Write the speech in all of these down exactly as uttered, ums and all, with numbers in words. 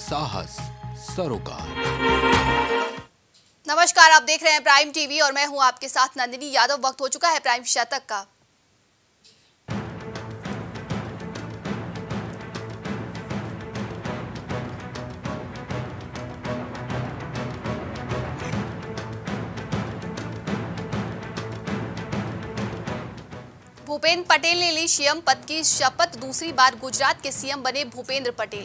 साहस सरोकार। नमस्कार, आप देख रहे हैं प्राइम टीवी और मैं हूं आपके साथ नंदिनी यादव। वक्त हो चुका है प्राइम शतक का। भूपेंद्र पटेल ने ली सीएम पद की शपथ। दूसरी बार गुजरात के सीएम बने भूपेंद्र पटेल।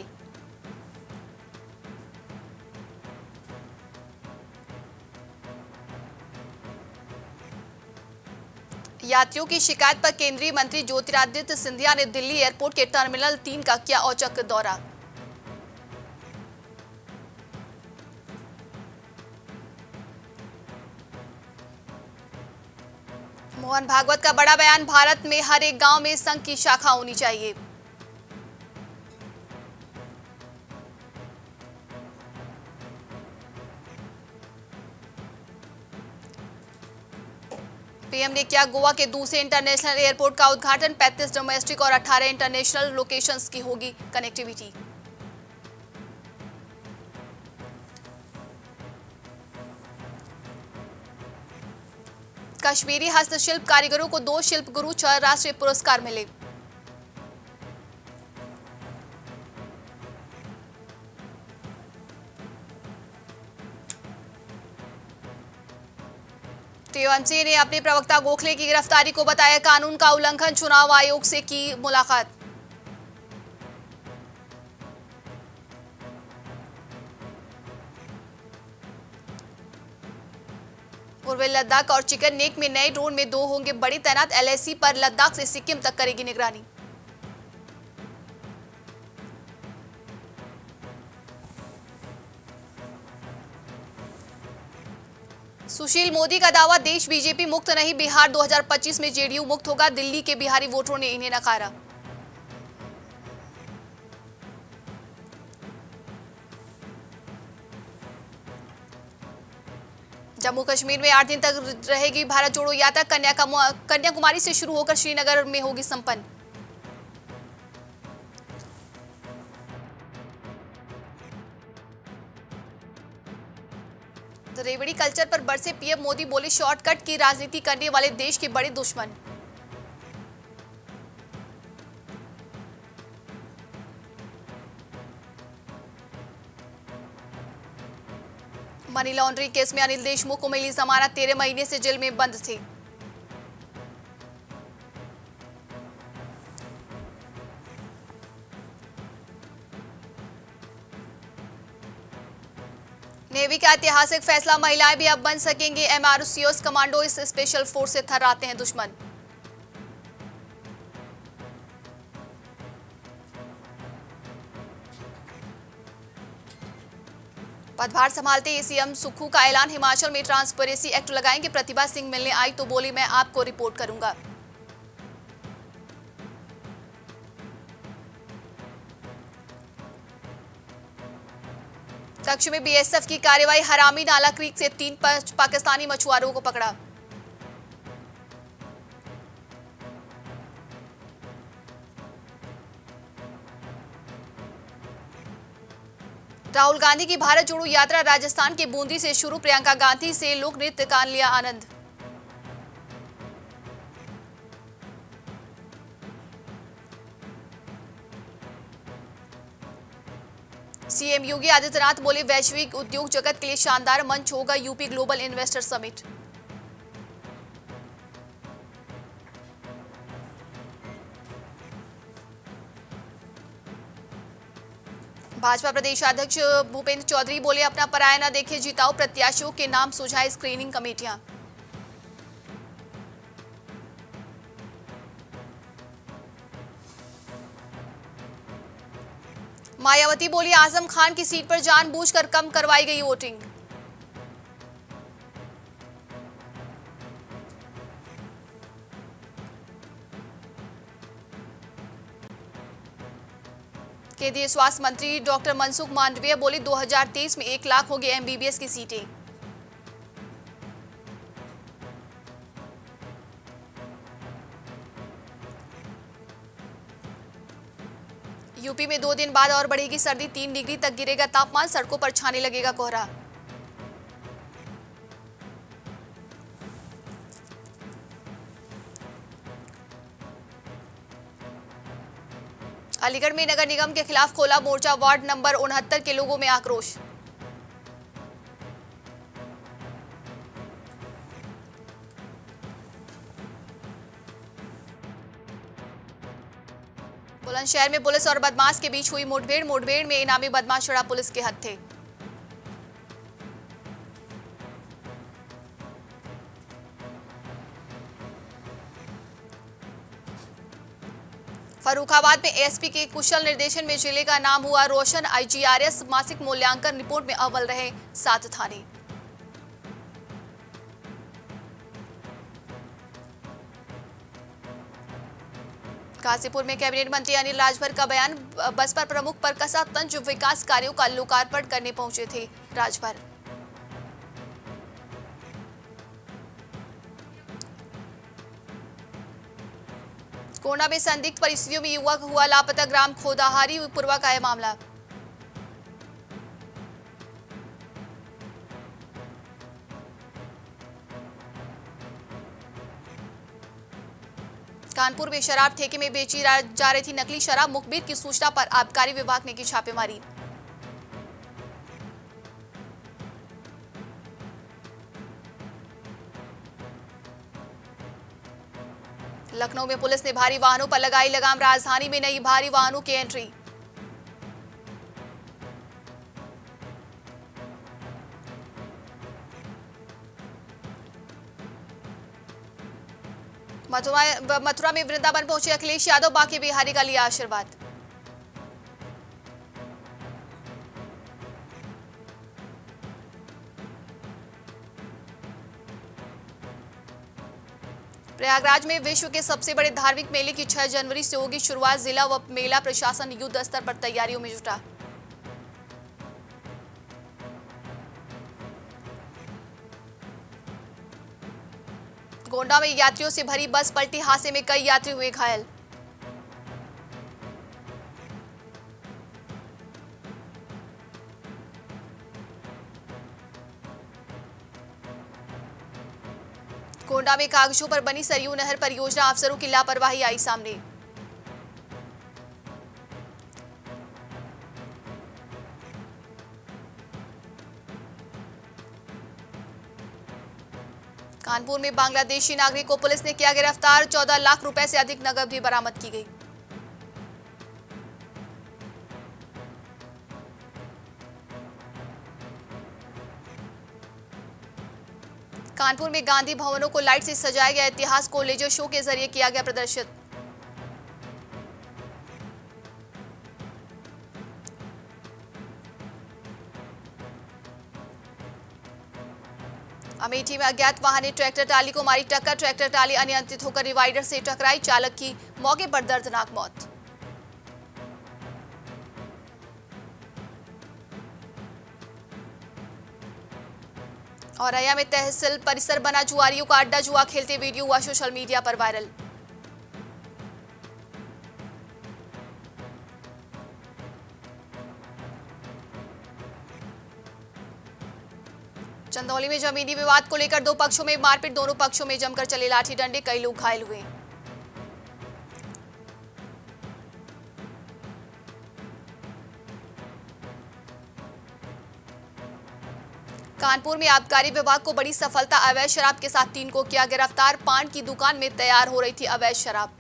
यात्रियों की शिकायत पर केंद्रीय मंत्री ज्योतिरादित्य सिंधिया ने दिल्ली एयरपोर्ट के टर्मिनल तीन का किया औचक दौरा। मोहन भागवत का बड़ा बयान, भारत में हर एक गांव में संघ की शाखा होनी चाहिए। पीएम ने किया गोवा के दूसरे इंटरनेशनल एयरपोर्ट का उद्घाटन। पैंतीस डोमेस्टिक और अठारह इंटरनेशनल लोकेशंस की होगी कनेक्टिविटी। कश्मीरी हस्तशिल्प कारीगरों को दो शिल्प गुरु छह राष्ट्रीय पुरस्कार मिले। टीएमसी ने अपने प्रवक्ता गोखले की गिरफ्तारी को बताया कानून का उल्लंघन। चुनाव आयोग से की मुलाकात। पूर्वी लद्दाख और चिकन नेक में नए ड्रोन में दो होंगे बड़ी तैनात। एलएसी पर लद्दाख से सिक्किम तक करेगी निगरानी। सुशील मोदी का दावा, देश बीजेपी मुक्त नहीं, बिहार दो हज़ार पच्चीस में जेडीयू मुक्त होगा। दिल्ली के बिहारी वोटरों ने इन्हें नकारा। जम्मू कश्मीर में आठ दिन तक रहेगी भारत जोड़ो यात्रा। कन्याकुमारी से शुरू होकर श्रीनगर में होगी संपन्न। रेवड़ी कल्चर पर बरसे पीएम मोदी, बोले शॉर्टकट की राजनीति करने वाले देश के बड़े दुश्मन। मनी लॉन्ड्रिंग केस में अनिल देशमुख को मिली जमानत। तेरह महीने से जेल में बंद थे। नेवी का ऐतिहासिक फैसला, महिलाएं भी अब बन सकेंगी एमआरसीओस कमांडो। इस स्पेशल फोर्स से थर्राते हैं दुश्मन। पदभार संभालते ही सीएम सुक्खू का ऐलान, हिमाचल में ट्रांसपेरेंसी एक्ट लगाएंगे। प्रतिभा सिंह मिलने आई तो बोली मैं आपको रिपोर्ट करूंगा। कच्छ में बीएसएफ की कार्रवाई, हरामी नाला क्रीक से तीन पाकिस्तानी मछुआरों को पकड़ा। राहुल गांधी की भारत जोड़ो यात्रा, राजस्थान के बूंदी से शुरू। प्रियंका गांधी से लोक नृत्य का लिया आनंद। सीएम योगी आदित्यनाथ बोले वैश्विक उद्योग जगत के लिए शानदार मंच होगा UP global investor summit. Bhajpa प्रदेश अध्यक्ष भूपेंद्र चौधरी बोले अपना पराया न देखे, जिताओ प्रत्याशियों के नाम सुझाए स्क्रीनिंग कमेटियां। मायावती बोली आजम खान की सीट पर जानबूझकर कम करवाई गई वोटिंग। केंद्रीय स्वास्थ्य मंत्री डॉक्टर मनसुख मांडविया बोले दो हज़ार तेईस में एक लाख होगी एमबीबीएस की सीटें। यूपी में दो दिन बाद और बढ़ेगी सर्दी, तीन डिग्री तक गिरेगा तापमान, सड़कों पर छाने लगेगा कोहरा। अलीगढ़ में नगर निगम के खिलाफ खोला मोर्चा, वार्ड नंबर उनहत्तर के लोगों में आक्रोश। बुलंदशहर में पुलिस और बदमाश के बीच हुई मुठभेड़, मुठभेड़ में इनामी बदमाश चढ़ा पुलिस के हत्थे। फर्रुखाबाद में एएसपी के कुशल निर्देशन में जिले का नाम हुआ रोशन, आईजीआरएस मासिक मूल्यांकन रिपोर्ट में अव्वल रहे सात थाने। गाजीपुर में कैबिनेट मंत्री अनिल राजभर का बयान, बसपा प्रमुख पर कसा तंज, विकास कार्यों का लोकार्पण करने पहुंचे थे राजभर। कोंडा में संदिग्ध परिस्थितियों में युवक हुआ लापता, ग्राम खोदाहारी पूर्वा का है मामला। कानपुर में शराब ठेके में बेची जा रही थी नकली शराब, मुखबिर की सूचना पर आबकारी विभाग ने की छापेमारी। लखनऊ में पुलिस ने भारी वाहनों पर लगाई लगाम, राजधानी में नई भारी वाहनों की एंट्री। मथुरा मथुरा में वृंदावन पहुंचे अखिलेश यादव, बाकी बिहारी का लिया आशीर्वाद। प्रयागराज में विश्व के सबसे बड़े धार्मिक मेले की छह जनवरी से होगी शुरुआत, जिला व मेला प्रशासन युद्ध स्तर पर तैयारियों में जुटा। गोंडा में यात्रियों से भरी बस पलटी, हादसे में कई यात्री हुए घायल। गोंडा में कागजों पर बनी सरयू नहर परियोजना, अफसरों की लापरवाही आई सामने। कानपुर में बांग्लादेशी नागरिक को पुलिस ने किया गिरफ्तार, चौदह लाख रुपए से अधिक नकद भी बरामद की गई। कानपुर में गांधी भवनों को लाइट से सजाया गया, इतिहास को लेजर शो के जरिए किया गया प्रदर्शित। अमेठी में अज्ञात वाहन ने ट्रैक्टर ट्राली को मारी टक्कर, ट्रैक्टर ट्राली अनियंत्रित होकर डिवाइडर से टकराई, चालक की मौके पर दर्दनाक मौत। औरैया में तहसील परिसर बना जुआरियों का अड्डा, जुआ खेलते वीडियो हुआ सोशल मीडिया पर वायरल। चंदौली में जमीनी विवाद को लेकर दो पक्षों में मारपीट, दोनों पक्षों में जमकर चले लाठी डंडे, कई लोग घायल हुए। कानपुर में आबकारी विभाग को बड़ी सफलता, अवैध शराब के साथ तीन को किया गिरफ्तार, पान की दुकान में तैयार हो रही थी अवैध शराब।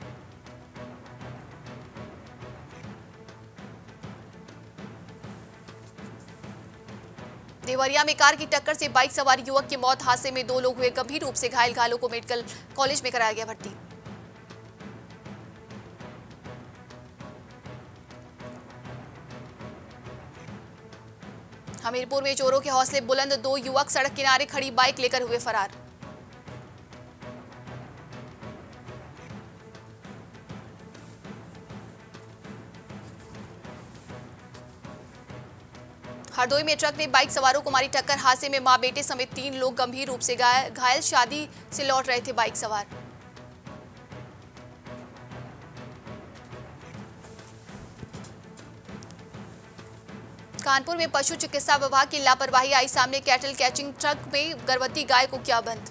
देवरिया में कार की टक्कर से बाइक सवार युवक की मौत, हादसे में दो लोग हुए गंभीर रूप से घायल, घायलों को मेडिकल कॉलेज में कराया गया भर्ती। हमीरपुर में चोरों के हौसले बुलंद, दो युवक सड़क किनारे खड़ी बाइक लेकर हुए फरार। हरदोई में ट्रक ने बाइक सवारों को मारी टक्कर, हादसे में मां बेटे समेत तीन लोग गंभीर रूप से घायल, शादी से लौट रहे थे बाइक सवार। कानपुर में पशु चिकित्सा विभाग की लापरवाही आई सामने। कैटल कैचिंग ट्रक में गर्भवती गाय को किया बंद।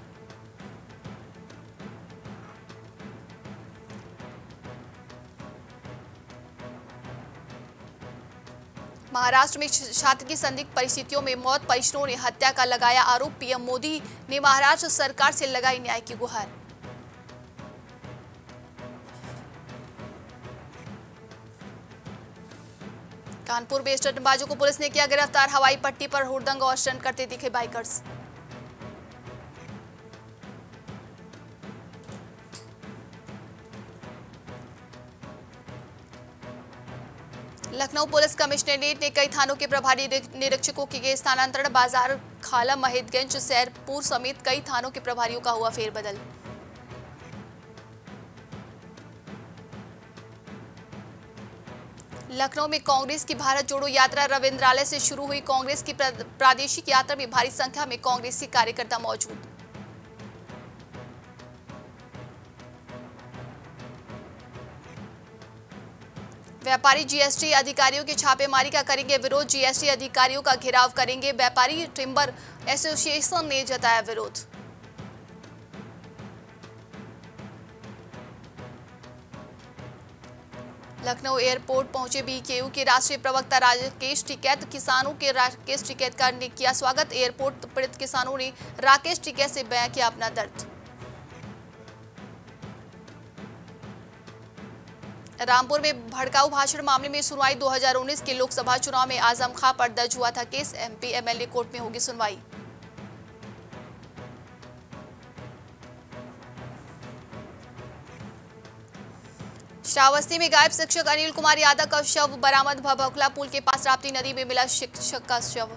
महाराष्ट्र में छात्र की संदिग्ध परिस्थितियों में मौत, परिजनों ने हत्या का लगाया आरोप। पीएम मोदी ने महाराष्ट्र सरकार से लगाई न्याय की गुहार। कानपुर में स्टंटबाजों को पुलिस ने किया गिरफ्तार। हवाई पट्टी पर हुड़दंग और स्टंट करते दिखे बाइकर्स। लखनऊ पुलिस कमिश्नरेट ने कई थानों के प्रभारी निरीक्षकों के किए स्थानांतरण। बाजार, खाला, महिदगंज, सैरपुर समेत कई थानों के प्रभारियों का हुआ फेरबदल। लखनऊ में कांग्रेस की भारत जोड़ो यात्रा रविंद्रालय से शुरू हुई। कांग्रेस की प्रादेशिक यात्रा में भारी संख्या में कांग्रेसी कार्यकर्ता मौजूद। व्यापारी जीएसटी अधिकारियों की छापेमारी का करेंगे विरोध। जीएसटी अधिकारियों का घेराव करेंगे व्यापारी। टिम्बर एसोसिएशन ने जताया विरोध। लखनऊ एयरपोर्ट पहुंचे बीकेयू के राष्ट्रीय प्रवक्ता राकेश टिकैत। किसानों के राकेश टिकैत का ने किया स्वागत। एयरपोर्ट पीड़ित किसानों ने राकेश टिकैत से बयां किया अपना दर्द। रामपुर में भड़काऊ भाषण मामले में सुनवाई। दो हज़ार उन्नीस के लोकसभा चुनाव में आजम खां पर दर्ज हुआ था केस। एमपी एमएलए कोर्ट में होगी सुनवाई। श्रावस्ती में गायब शिक्षक अनिल कुमार यादव का शव बरामद। भभौखला पुल के पास राप्ती नदी में मिला शिक्षक का शव।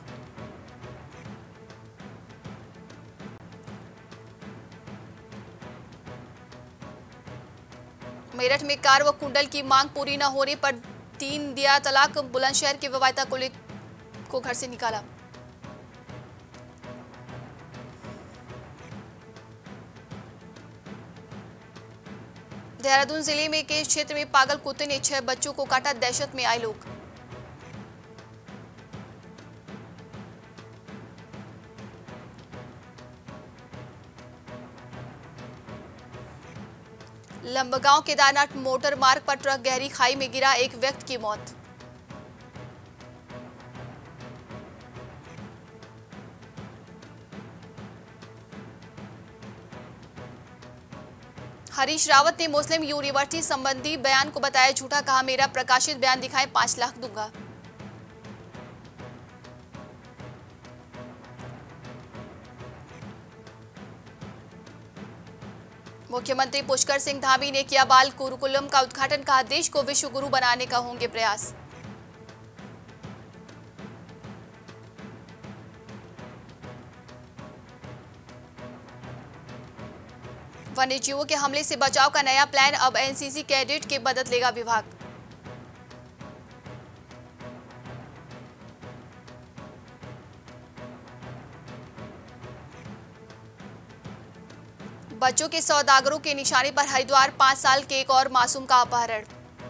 मेरठ में कार व कुंडल की मांग पूरी न होने पर तीन दिया तलाक। बुलंदशहर के विवाहिता को, को घर से निकाला। देहरादून जिले में के क्षेत्र में पागल कुत्ते ने छह बच्चों को काटा। दहशत में आए लोग। लंबगांव केदारनाथ मोटर मार्ग पर ट्रक गहरी खाई में गिरा। एक व्यक्ति की मौत। हरीश रावत ने मुस्लिम यूनिवर्सिटी संबंधी बयान को बताया झूठा। कहा मेरा प्रकाशित बयान दिखाएं, पांच लाख दूंगा। मुख्यमंत्री पुष्कर सिंह धामी ने किया बाल गुरुकुलम का उद्घाटन। कहा देश को विश्व गुरु बनाने का होंगे प्रयास। वन्यजीवों के हमले से बचाव का नया प्लान। अब एनसीसी कैडेट के मदद लेगा विभाग। बच्चों के सौदागरों के निशाने पर हरिद्वार। पांच साल के एक और मासूम का अपहरण।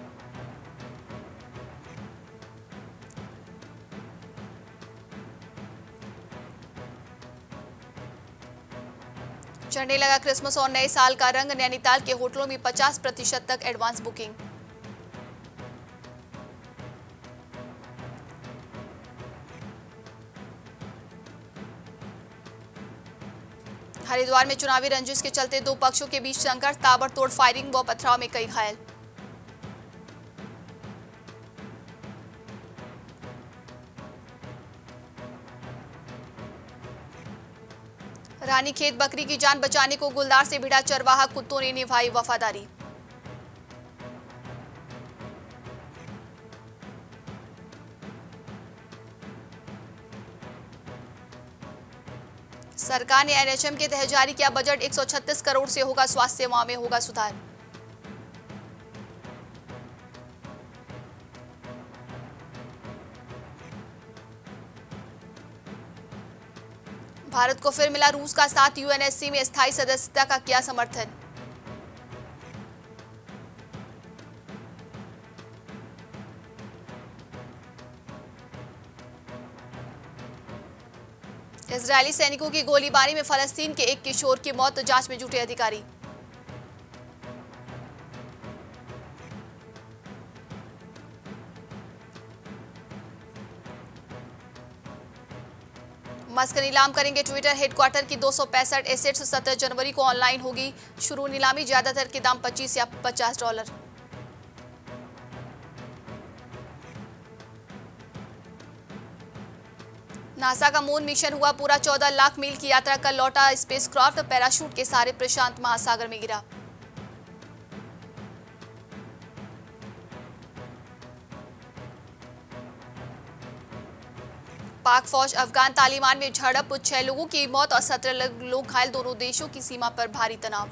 चढ़ने लगा क्रिसमस और नए साल का रंग। नैनीताल के होटलों में पचास प्रतिशत तक एडवांस बुकिंग। हरिद्वार में चुनावी रंजिश के चलते दो पक्षों के बीच संघर्ष। ताबड़तोड़ फायरिंग व पथराव में कई घायल। रानीखेत बकरी की जान बचाने को गुलदार से भिड़ा चरवाहा। कुत्तों ने निभाई वफादारी। सरकार ने एनएचएम के तहत जारी किया बजट। एक सौ छत्तीस करोड़ से होगा स्वास्थ्य सेवाओं में होगा सुधार। भारत को फिर मिला रूस का साथ। यूएनएससी में स्थायी सदस्यता का किया समर्थन। इजरायली सैनिकों की गोलीबारी में फलस्तीन के एक किशोर की मौत, जांच में जुटे अधिकारी। मस्क नीलाम करेंगे ट्विटर हेडक्वार्टर की दो सौ पैंसठ एसेट्स, सत्रह जनवरी को ऑनलाइन होगी शुरू नीलामी, ज्यादातर के दाम पच्चीस या पचास डॉलर। नासा का मून मिशन हुआ पूरा, चौदह लाख मील की यात्रा कर लौटा स्पेसक्राफ्ट, पैराशूट के सहारे प्रशांत महासागर में गिरा। पाक फौज अफगान तालिबान में झड़प, छह लोगों की मौत और सत्रह लोग घायल, दोनों देशों की सीमा पर भारी तनाव।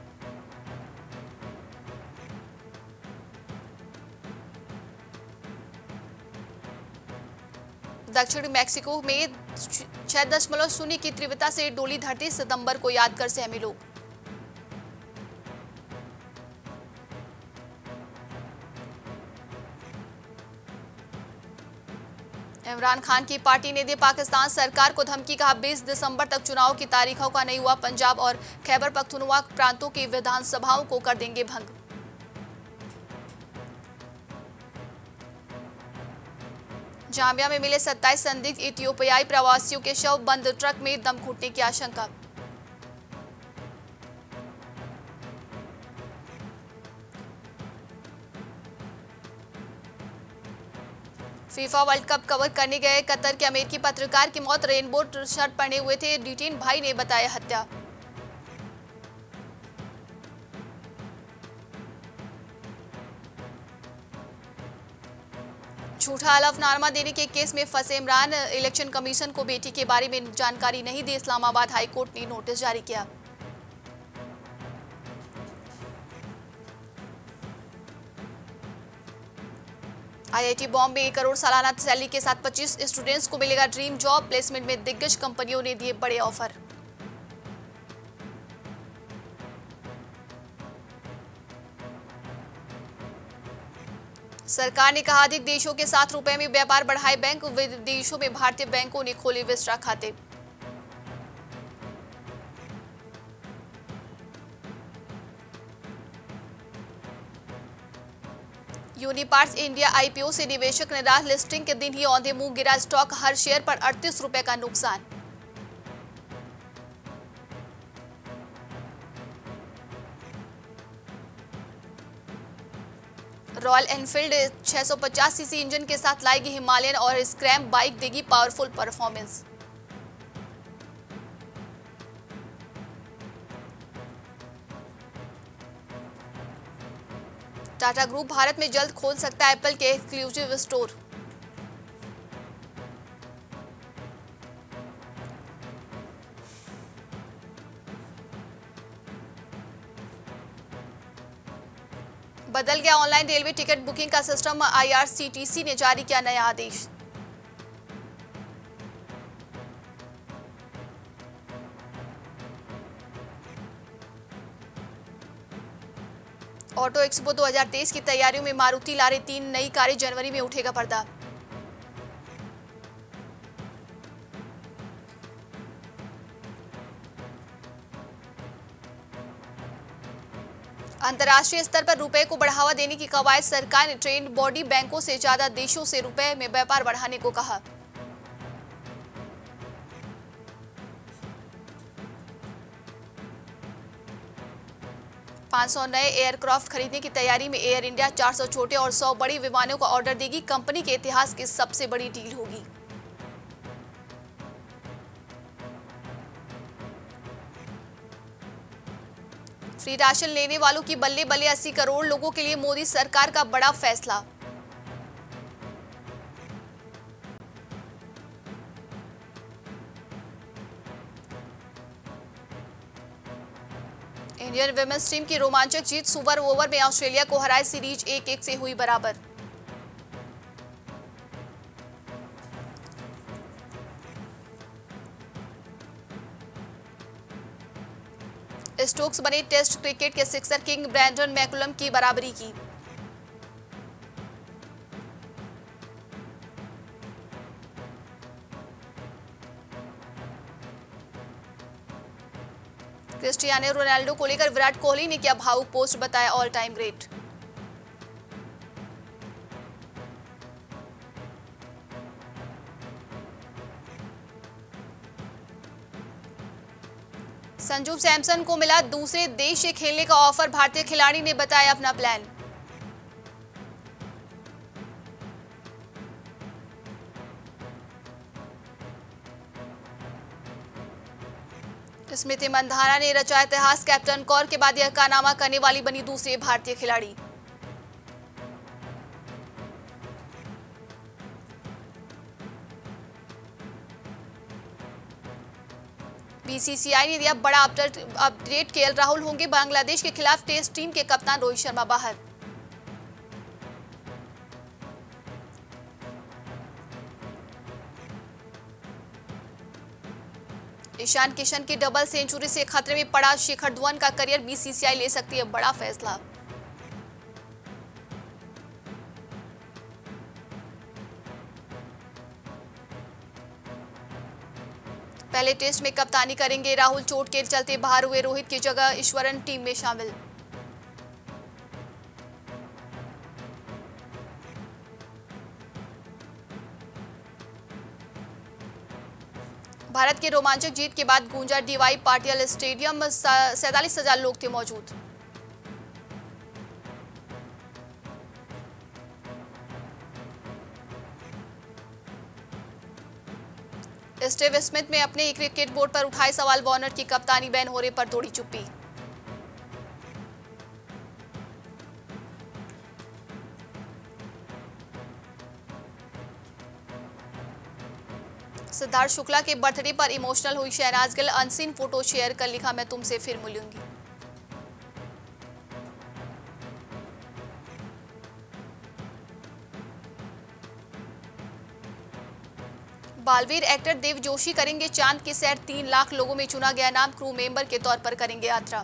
दक्षिण मैक्सिको में छह दशमलव शून्य की तीव्रता से डोली धरती, सितंबर को याद कर सहमे लोग। इमरान खान की पार्टी ने दी पाकिस्तान सरकार को धमकी, कहा बीस दिसंबर तक चुनाव की तारीखों का नहीं हुआ, पंजाब और खैबर पख्तूनख्वा प्रांतों की विधानसभाओं को कर देंगे भंग। जाम्बिया में मिले सत्ताईस संदिग्ध इथियोपियाई प्रवासियों के शव, बंद ट्रक में दम घुटने की आशंका। फीफा वर्ल्ड कप कवर करने गए कतर के अमेरिकी पत्रकार की मौत, रेनबो शर्ट पहने हुए थे, डिटेन भाई ने बताया हत्या। झूठा हलफनामा देने के केस में फंसे इमरान, इलेक्शन कमीशन को बेटी के बारे में जानकारी नहीं दी, इस्लामाबाद हाईकोर्ट ने नोटिस जारी किया। आईआईटी बॉम्बे एक करोड़ सालाना सैलरी के साथ पच्चीस स्टूडेंट्स को मिलेगा ड्रीम जॉब, प्लेसमेंट में दिग्गज कंपनियों ने दिए बड़े ऑफर। सरकार ने कहा अधिक देशों के साथ रुपए में व्यापार बढ़ाए बैंक, विदेशों में भारतीय बैंकों ने खोले विस्ट्रा खाते। यूनिपार्ट्स इंडिया आईपीओ से निवेशक निराश, लिस्टिंग के दिन ही औंधे मुंह गिरा स्टॉक, हर शेयर पर अड़तीस रुपए का नुकसान। रॉयल एनफील्ड छह सौ पचास सीसी इंजन के साथ लाएगी हिमालयन और स्क्रैम बाइक, देगी powerful performance. Tata group Bharat में जल्द खोल सकता है एप्पल के एक्सक्लूसिव स्टोर। बदल गया ऑनलाइन रेलवे टिकट बुकिंग का सिस्टम, आईआरसीटीसी ने जारी किया नया आदेश। ऑटो एक्सपो दो हज़ार तेईस की तैयारियों में मारुति ला रही तीन नई कारें, जनवरी में उठेगा पर्दा। अंतर्राष्ट्रीय स्तर पर रुपए को बढ़ावा देने की कवायद, सरकार ने ट्रेंड बॉडी बैंकों से ज्यादा देशों से रुपए में व्यापार बढ़ाने को कहा। पाँच सौ नए एयरक्राफ्ट खरीदने की तैयारी में एयर इंडिया, चार सौ छोटे और सौ बड़ी विमानों का ऑर्डर देगी, कंपनी के इतिहास की सबसे बड़ी डील होगी। फ्री राशन लेने वालों की बल्ले बल्ले, अस्सी करोड़ लोगों के लिए मोदी सरकार का बड़ा फैसला। इंडियन विमेंस टीम की रोमांचक जीत, सुपर ओवर में ऑस्ट्रेलिया को हराए, सीरीज एक एक से हुई बराबर। स्टोक्स बने टेस्ट क्रिकेट के सिक्सर किंग, ब्रैंडन मैकुलम की बराबरी की। क्रिस्टियानो रोनाल्डो को लेकर विराट कोहली ने किया भावुक पोस्ट, बताया all time great. Sanju Samson को मिला दूसरे देश से खेलने का ऑफर, भारतीय खिलाड़ी ने बताया अपना प्लान। स्मृति मंधाना ने रचा इतिहास, कैप्टन कौर के बाद यह कारनामा करने वाली बनी दूसरी भारतीय खिलाड़ी। बीसीसीआई ने दिया बड़ा अपडेट, केएल राहुल होंगे बांग्लादेश के खिलाफ टेस्ट टीम के कप्तान, रोहित शर्मा बाहर। ईशान किशन की डबल सेंचुरी से खतरे में पड़ा शिखर धवन का करियर, बीसीसीआई ले सकती है बड़ा फैसला। पहले टेस्ट में कप्तानी करेंगे राहुल, चोट के चलते बाहर हुए रोहित की जगह ईश्वरन टीम में शामिल। भारत के रोमांचक जीत के बाद गूंजा डीवाई पाटिल स्टेडियम, सैंतालीस हजार लोग थे मौजूद। स्टीव स्मिथ ने अपने ही क्रिकेट बोर्ड पर उठाए सवाल, वार्नर की कप्तानी बैन होने पर तोड़ी चुप्पी। सिद्धार्थ शुक्ला के बर्थडे पर इमोशनल हुई Shehnaaz Gill, unseen photo share कर लिखा, मैं तुमसे फिर मिलूंगी। बालवीर एक्टर देव जोशी करेंगे चांद की सैर, तीन लाख लोगों में चुना गया नाम, क्रू मेंबर के तौर पर करेंगे यात्रा।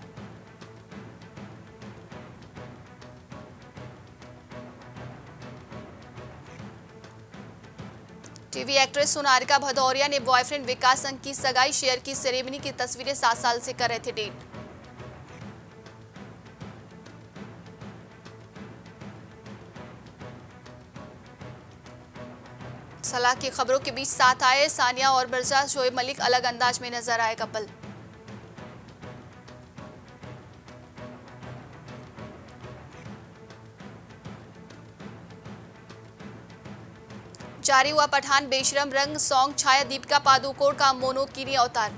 टीवी एक्ट्रेस सोनारिका भदौरिया ने बॉयफ्रेंड विकास संग की सगाई शेयर की, सेरेमनी की तस्वीरें सात साल से कर रहे थे डेट। सलाह की खबरों के बीच साथ आए सानिया और मिर्जा, शोएब मलिक अलग अंदाज में नजर आए कपल। जारी हुआ पठान बेशरम रंग सॉन्ग, छाया दीपिका पादुकोण का मोनोकिनी अवतार।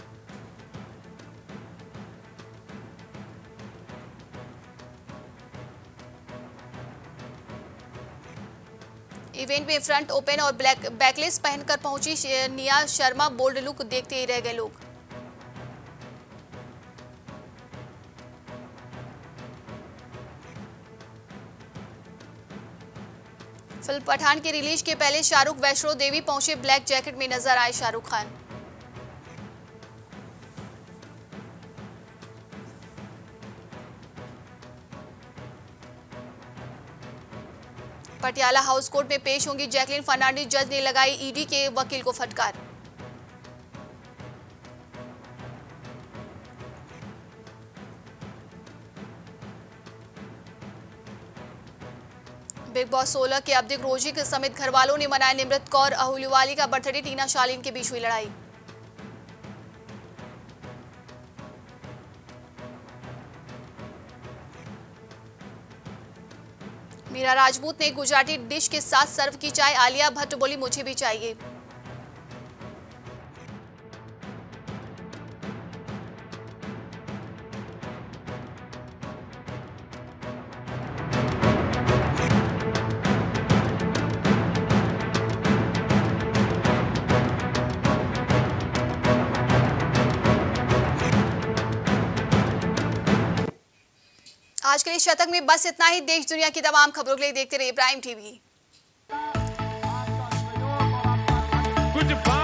इवेंट में फ्रंट ओपन और ब्लैक बैकलेस पहनकर पहुंची निया शर्मा, बोल्ड लुक देखते ही रह गए लोग। फिल्म पठान की रिलीज के पहले शाहरुख वैष्णो देवी पहुंचे, ब्लैक जैकेट में नजर आए शाहरुख खान। पटियाला हाउस कोर्ट में पेश होंगी जैकलिन फर्नांडिस, जज ने लगाई ईडी के वकील को फटकार। बिग बॉस सोलह के अब्दिक रोजी के समेत घर वालों ने मनाया निमृत कौर अहुलुवाली का बर्थडे, टीना शालीन के बीच हुई लड़ाई। मीरा राजपूत ने गुजराती डिश के साथ सर्व की चाय, आलिया भट्ट बोली मुझे भी चाहिए। आज के लिए शतक में बस इतना ही। देश दुनिया की तमाम खबरों के लिए देखते रहिए प्राइम टीवी।